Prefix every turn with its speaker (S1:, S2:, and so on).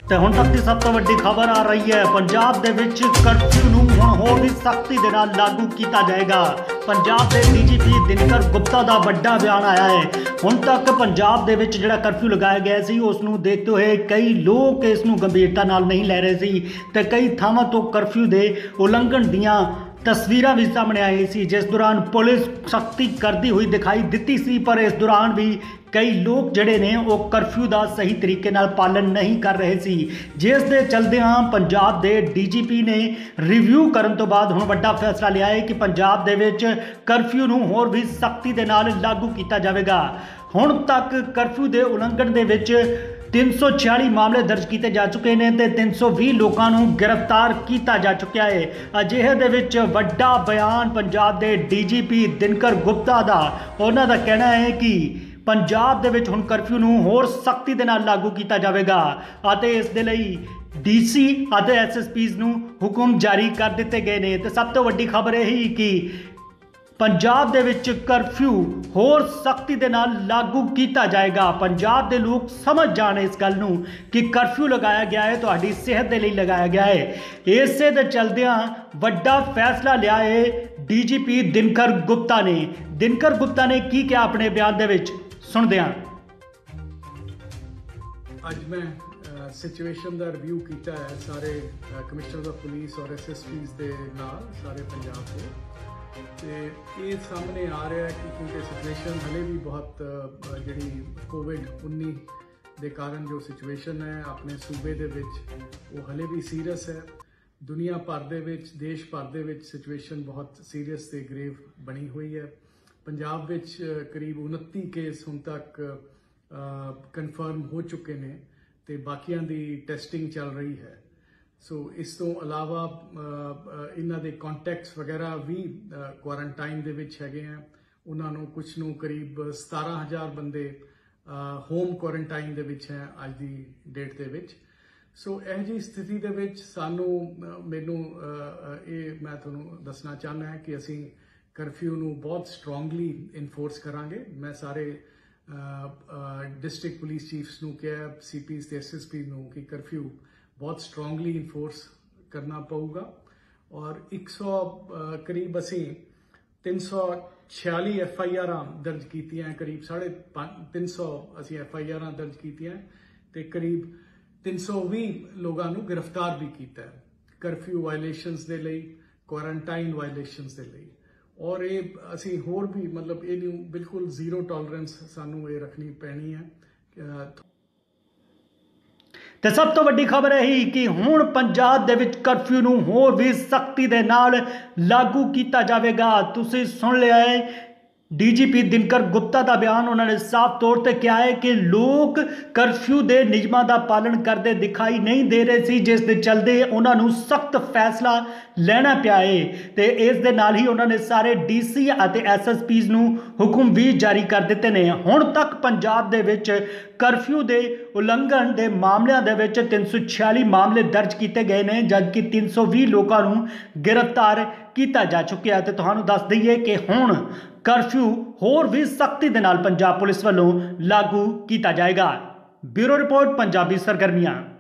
S1: ਤੇ ਹੁਣ ਤੱਕ ਦੀ ਸਭ ਤੋਂ ਵੱਡੀ ਖਬਰ ਆ ਰਹੀ ਹੈ। ਪੰਜਾਬ ਦੇ ਵਿੱਚ ਕਰਫਿਊ ਨੂੰ ਹੁਣ ਹੋਰ ਵੀ ਸਖਤੀ ਦੇ ਨਾਲ ਲਾਗੂ ਕੀਤਾ ਜਾਏਗਾ। ਪੰਜਾਬ ਦੇ ਡੀਜੀਪੀ ਦਿਨਕਰ ਗੁਪਤਾ ਦਾ ਵੱਡਾ ਬਿਆਨ ਆਇਆ ਹੈ। ਹੁਣ ਤੱਕ ਪੰਜਾਬ ਦੇ ਵਿੱਚ ਜਿਹੜਾ ਕਰਫਿਊ ਲਗਾਇਆ ਗਿਆ ਸੀ ਉਸ ਨੂੰ ਦੇਖਦੇ ਹੋਏ ਕਈ ਲੋਕ ਇਸ ਨੂੰ ਗੰਭੀਰਤਾ ਨਾਲ ਨਹੀਂ ਲੈ ਰਹੇ ਸੀ ਤੇ ਕਈ ਥਾਵਾਂ ਤੋਂ ਕਰਫਿਊ ਦੇ ਉਲੰਘਣ ਦੀਆਂ तस्वीरां भी सामने आई सी, जिस दौरान पुलिस सख्ती करती हुई दिखाई दी सी। पर इस दौरान भी कई लोग जड़े ने वो करफ्यू का सही तरीके नाल पालन नहीं कर रहे सी, जिस दे चलदियां पंजाब दे डीजीपी ने रिव्यू करन तो बाद हुण वड्डा फैसला लिया है कि पंजाब दे विच करफ्यू नूं होर भी सख्ती दे नाल लागू कीता जावेगा। हुण तक करफ्यू दे उलंघण दे विच 346 मामले दर्ज किए जा चुके हैं तो 320 लोगों को गिरफ्तार किया जा चुका है। अजिहे दे विच वड्डा बयान पंजाब के डीजीपी दिनकर गुप्ता का, उन्हों का कहना है कि पंजाब दे विच हुण करफ्यू नूं होर सख्ती दे नाल लागू किया जाएगा और इस दे लई DC और SSPs नूं हुक्म जारी कर दिते गए हैं। तो सब तो वड्डी खबर यही कि पंजाब दे विच करफ्यू होर सख्ती दे नाल लागू किया जाएगा। पंजाब दे लोग समझ जाने इस गल नूं कि करफ्यू लगाया गया है तुहाडी सेहत दे लई लगाया गया है। इसे दे चलदियां वड्डा फैसला लिया है डीजीपी दिनकर गुप्ता ने। दिनकर गुप्ता ने की क्या अपने बयान दे विच सुनदे हां।
S2: अज मैं सिचुएशन का रिव्यू किया है सारे कमिश्नर ऑफ पुलिस और SSPs दे नाल सारे पंजाब के। ये सामने आ रहा है कि क्योंकि सिचुएशन हले भी बहुत जी कोविड-19 के कारण जो सिचुएशन है अपने सूबे दे विच वो हले भी सीरीयस है। दुनिया भर दे विच देश भर दे विच सिचुएशन बहुत सीरीयस ते ग्रेव बनी हुई है। पंजाब विच करीब 29 केस हुण तक कन्फर्म हो चुके हैं तो बाकियां दी टेस्टिंग चल रही है। सो इस तो अलावा इन्हां दे कॉन्टैक्ट्स वगैरह भी क्वारंटाइन दे विच हैगे हैं। उन्हां नूं कुछ नूं करीब 17,000 बंदे होम क्वारंटाइन दे विच हैं अज दी डेट दे विच। सो इह जी स्थिति दे विच सानूं मैनूं मैं तुहानूं दसना चाहना है कि असीं करफ्यू नूं बहुत स्ट्रोंगली इनफोर्स करांगे। मैं सारे डिस्ट्रिक्ट पुलिस चीफ्स नूं कहा, CPs ते SSP नूं कि करफ्यू बहुत स्ट्रोंगली इनफोर्स करना पऊगा और 100 करीब असी 346 FIR दर्ज कीतियां हैं, करीब 350 असी FIR दर्ज कीतियां ते करीब 320 लोगों को गिरफ्तार भी किया है करफ्यू वायलेशनस दे लई, क्वारंटाइन वायलेशनस दे लई। और ये असी होर भी मतलब ये बिल्कुल जीरो टॉलरेंस सानू ये रखनी पैनी है।
S1: तो सब तो वड्डी खबर यही कि हुण पंजाब दे विच करफ्यू नूं होर भी सख्ती दे नाल लागू किया जाएगा। तुसीं सुन लिया है डीजीपी दिनकर गुप्ता का बयान। उन्होंने साफ तौर पर कहा है कि लोग करफ्यू के नियमों का पालन करते दिखाई नहीं दे रहे सी, जिस दे चलते उन्होंने सख्त फैसला लेना पिया है। तो इस दे नाल ही उन्होंने सारे DC और SSPs नूं हुक्म भी जारी कर दिते हैं। हुण तक पंजाब दे विच करफ्यू के उलंघन के मामलों के विच 346 मामले दर्ज किए गए हैं, जबकि 320 लोगों को गिरफ्तार किया जा चुका है। तो तुहानूं दस दईए कि हुण करफ्यू होर भी सख्ती दे नाल पंजाब पुलिस वालों लागू किया जाएगा। ब्यूरो रिपोर्ट पंजाबी सरगर्मियां।